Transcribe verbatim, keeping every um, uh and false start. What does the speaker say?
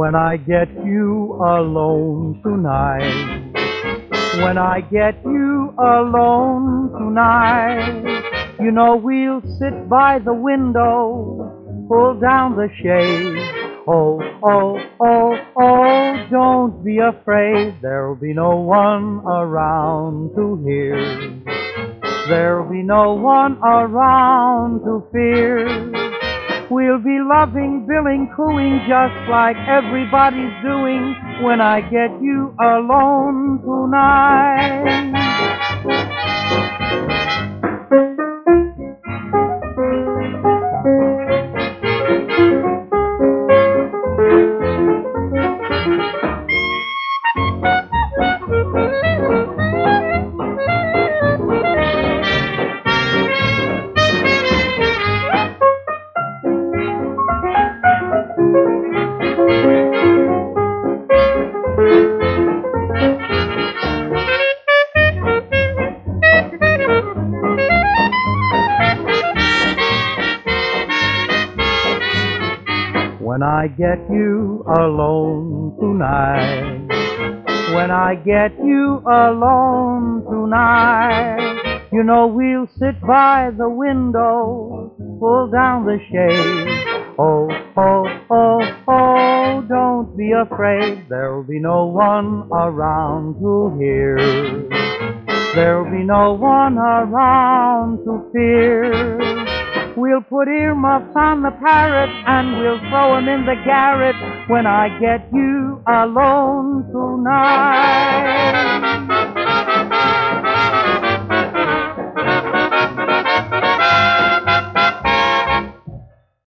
When I get you alone tonight, when I get you alone tonight, you know we'll sit by the window, pull down the shade. Oh, oh, oh, oh, don't be afraid, there'll be no one around to hear. There'll be no one around to fear. We'll be loving, billing, cooing, just like everybody's doing when I get you alone tonight. When I get you alone tonight, when I get you alone tonight, you know we'll sit by the window, pull down the shade. Oh, oh, oh, oh, don't be afraid, there'll be no one around to hear. There'll be no one around to fear. We'll put earmuffs on the parrot and we'll throw him in the garret when I get you alone tonight.